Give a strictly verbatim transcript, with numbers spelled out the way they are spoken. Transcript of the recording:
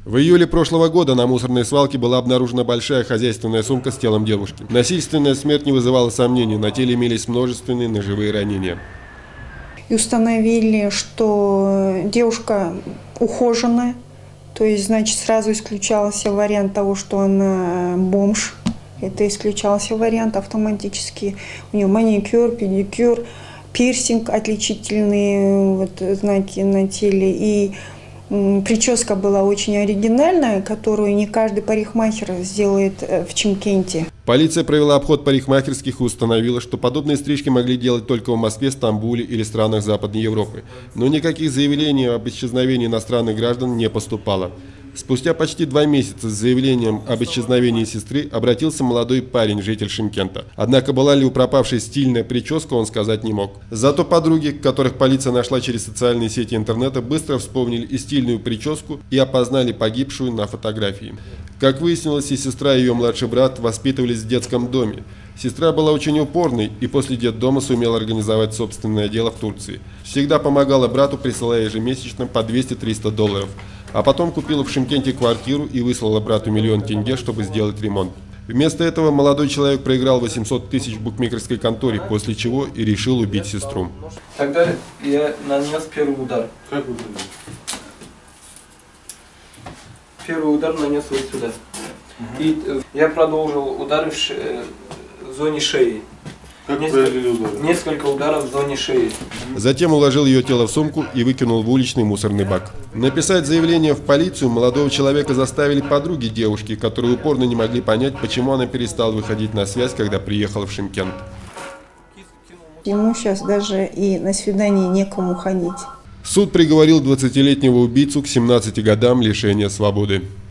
В июле прошлого года на мусорной свалке была обнаружена большая хозяйственная сумка с телом девушки. Насильственная смерть не вызывала сомнений, на теле имелись множественные ножевые ранения. И установили, что девушка ухоженная, то есть, значит, сразу исключался вариант того, что она бомж. Это исключался вариант автоматически. У нее маникюр, педикюр, пирсинг, отличительные вот знаки на теле. И прическа была очень оригинальная, которую не каждый парикмахер сделает в Чимкенте. Полиция провела обход парикмахерских и установила, что подобные стрижки могли делать только в Москве, Стамбуле или странах Западной Европы. Но никаких заявлений об исчезновении иностранных граждан не поступало. Спустя почти два месяца с заявлением об исчезновении сестры обратился молодой парень, житель Шымкента. Однако была ли у пропавшей стильная прическа, он сказать не мог. Зато подруги, которых полиция нашла через социальные сети интернета, быстро вспомнили и стильную прическу, и опознали погибшую на фотографии. Как выяснилось, и сестра, и ее младший брат воспитывались в детском доме. Сестра была очень упорной и после детдома сумела организовать собственное дело в Турции. Всегда помогала брату, присылая ежемесячно по двести-триста долларов. А потом купила в Шымкенте квартиру и выслала брату миллион тенге, чтобы сделать ремонт. Вместо этого молодой человек проиграл восемьсот тысяч в букмекерской конторе, после чего и решил убить сестру. Тогда я нанес первый удар. Как вы думаете? Первый удар нанес вот сюда. Угу. И я продолжил удары в, ше... в зоне шеи. Как несколько, удары? несколько ударов в зоне шеи. Затем уложил ее тело в сумку и выкинул в уличный мусорный бак. Написать заявление в полицию молодого человека заставили подруги девушки, которые упорно не могли понять, почему она перестала выходить на связь, когда приехала в Шымкент. Ему сейчас даже и на свидание некому ходить. Суд приговорил двадцатилетнего убийцу к семнадцати годам лишения свободы.